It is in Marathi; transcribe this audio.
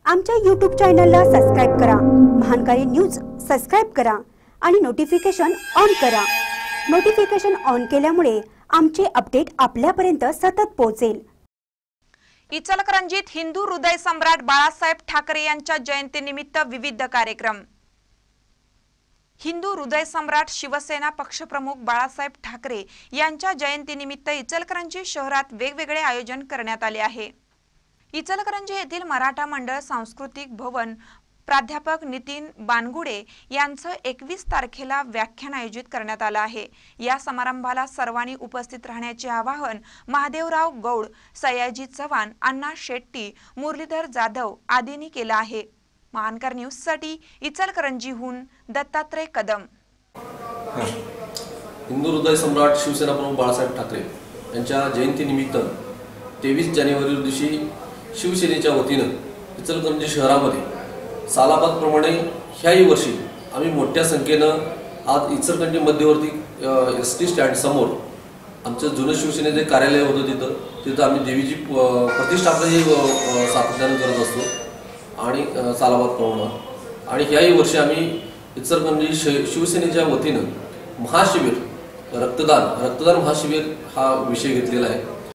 आमच्या YouTube चॅनलला सबस्क्राइब करा, महानकारी न्यूज सबस्क्राइब करा आणि नोटिफिकेशन ऑन करा। नोटिफिकेशन ऑन केल्यामुळे आमचे अपडेट आपल्यापर्यंत सतत पोहोचेल। इचलकरंजीत हिंदू हृदय सम्राट बाळासाहेब ठाकरे यांच्या जयंतीनिमित्त विविध कार्यक्रम। हिंदू हृदय सम्राट शिवसेना पक्षप्रमुख बाळासाहेब ठाकरे यांच्या जयंतीनिमित्त इचलकरंजी शहरात वेगवेगळे आयोजन करण्यात आले आहे। इचलकरंजी येथील मराठा मंडळ सांस्कृतिक भवन प्राध्यापक नितीन बानगुडे यांचं 21 तारखेला व्याख्यान आयोजित करण्यात आलं आहे। या समारंभाला सर्वांनी उपस्थित राहण्याचे आवाहन महादेवराव गौड, सयाजी चव्हाण, अण्णा शेट्टी, मुरलीधर जाधव आदींनी केलं आहे। महानकर न्यूजसाठी इचलकरंजीहून दत्तात्रय कदम। हिंदू हृदय सम्राट शिवसेना प्रमुख बाळासाहेब ठाकरे यांच्या जयंतीनिमित्त 23 जानेवारी रोजी शिवसेनेच्या वतीनं इचलकरंजी शहरामध्ये सालाबादप्रमाणे ह्याही वर्षी आम्ही मोठ्या संख्येनं आज इचलकरंजी मध्यवर्ती एसटी स्टँड समोर आमचं जुनं शिवसेनेचे कार्यालय होतं तिथं आम्ही देवीची प्रतिष्ठापना सातत्याने करत असतो आणि सालाबादप्रमाणे। आणि ह्याही वर्षी आम्ही इचलकरंजी शिवसेनेच्या वतीनं महाशिबिर रक्तदान महाशिबिर हा विषय घेतलेला आहे।